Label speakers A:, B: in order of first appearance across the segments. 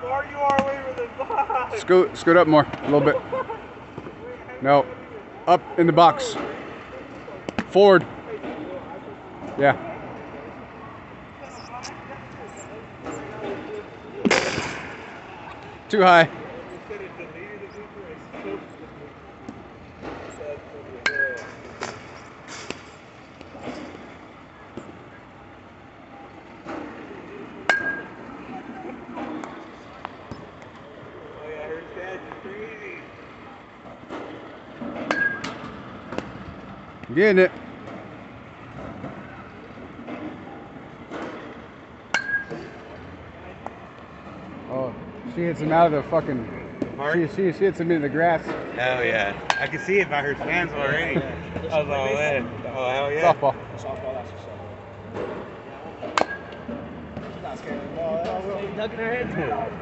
A: far you are away from the box.
B: Scoot up more, a little bit. No, up in the box. Forward. Yeah. Too high. Getting it. Oh, she hits him out of the fucking. She hits him in the grass.
A: Hell yeah. I can see it by her stance already. I was like, man. Oh, hell yeah.
B: Softball.
C: Softball, that's what's up. She's not scared of the ball. She's ducking her head too.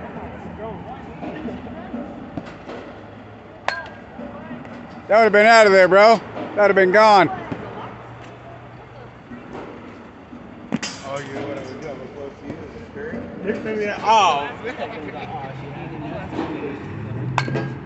B: That would have been out of there, bro. That would have been gone.
A: Oh, you know what I would do? I'm going to close to you. Is it Curry? Oh.